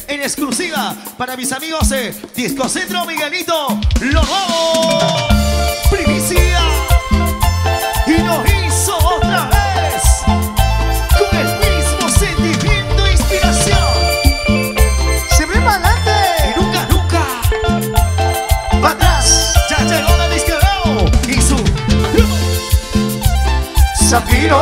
en exclusiva para mis amigos de Disco Centro Miguelito, lo nuevo, primicia, y lo hizo otra vez, con el mismo sentimiento e inspiración, siempre para adelante, y nunca, nunca, para atrás. Ya llegó la disquerao y su Zafiro,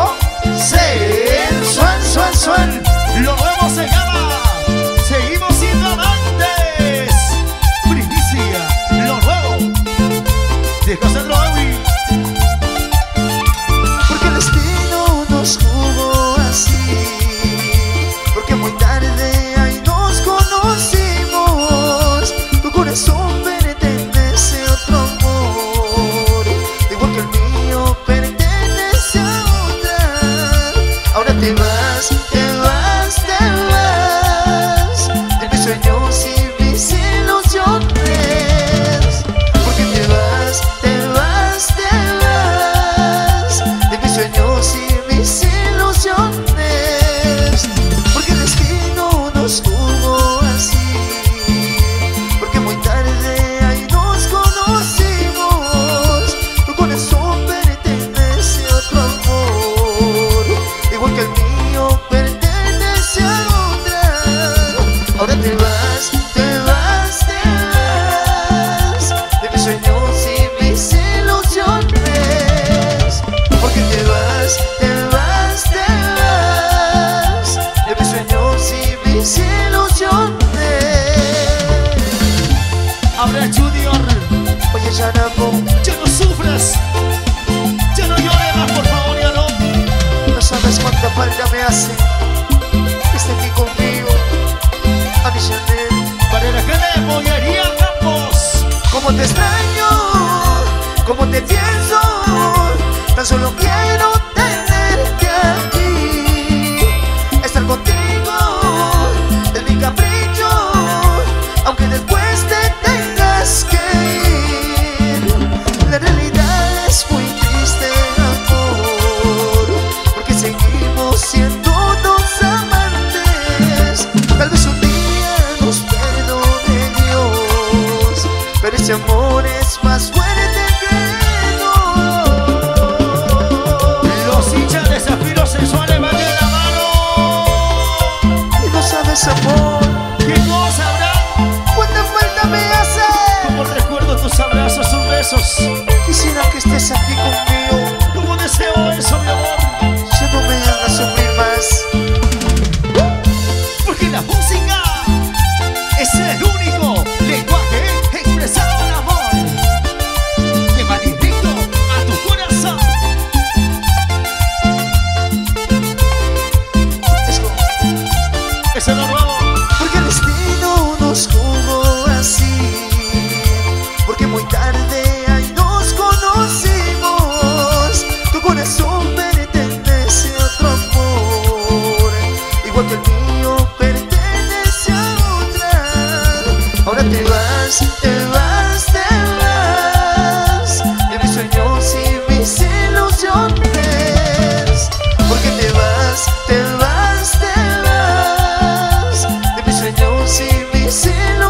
sensual, lo nuevo se llama Seguimos Siendo Amantes, primicia, lo nuevo, Disco Centro Ewi. Porque el destino nos jugó así, porque muy tarde ahí nos conocimos. Tu corazón pertenece a otro amor, igual que el mío pertenece a otra. Ahora te vas, te vas, te vas de mis sueños y mis ilusiones. Porque te vas, te vas, te vas de mis sueños y mis ilusiones. Porque el destino nos jugó así, porque muy tarde ahí nos conocimos. Tu corazón pertenece a otro amor, igual que el mío pertenece a otra. Ahora te vas, te vas, te vas de mis sueños y mis ilusiones. Porque te vas, te vas, te vas de mis sueños y mis ilusiones. Ahora Junior, Oye, Yanabo, ya no sufras, ya no llores más, por favor, ya no. no sabes cuánta falta me hace que esté aquí conmigo. A mi Chanel, Para la gente de Pollería Campos, cómo te extraño, cómo te pienso. Tan solo quiero tenerte aquí. Estar contigo es mi capricho, aunque después te tengas que ir. La realidad es muy triste, amor, porque seguimos siendo dos amantes. Tal vez un día nos perdone Dios, pero ese amor es más fuerte que no. los hinchas de Zafiro sensuales manden la mano. Y no sabes, amor, ¿Qué cosa habrá? cuánta falta me hace. Como recuerdo tus abrazos, tus besos. Quisiera que estés aquí conmigo, Como deseo eso, mi amor. ya no me hagas sufrir más. Porque la música es el único lenguaje expresado en amor que va directo a tu corazón. Es como- Ese es lo nuevo. Porque el destino nos jugó así, porque muy tarde ahí nos conocimos. Tu corazón pertenece a otro amor, igual que el mío pertenece a otra. Ahora te vas, te vas, te vas de mis sueños y mis ilusiones. Porque te vas, te vas, te vas de mis sueños y mis ilusiones.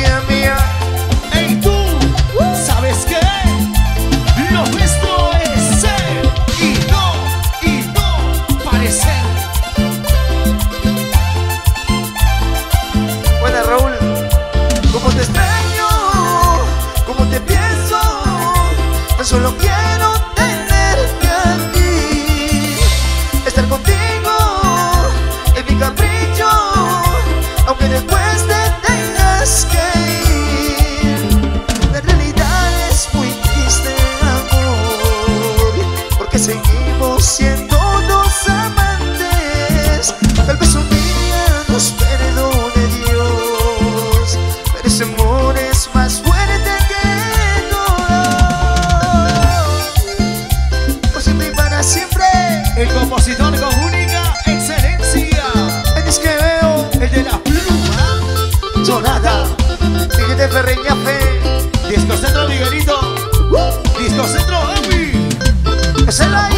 mía, mía. Ey, tú, ¿sabes qué? Lo nuestro es ser y no parecer. Buena, Raúl. Como te extraño, como te pienso, tan solo quiero tenerte aquí. Estar contigo es mi capricho, aunque después te tengas que ir. La realidad es muy triste, amor, porque seguimos siendo dos amantes. Tal vez un día nos perdone Dios, pero ese amor es más fuerte que todo. Por siempre y para siempre. El compositor con única excelencia. Es que veo El de la pluma. Jonathan, Miguel Ferreña Fe. Disco Centro Miguelito. Disco Centro Epi. Es el ahí.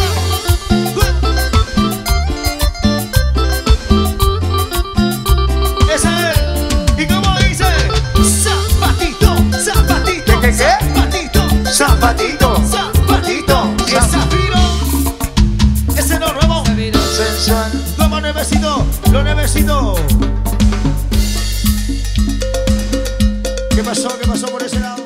Ese es. ¿Y cómo dice? Zapatito, zapatito. ¿Qué? Zapatito, Zapatito, zapatito. Y Zap- Zafiro. Ese no nuevo. sensual. Como Nevecito, lo Nevecito. ¿Qué pasó? ¿Qué pasó por ese lado?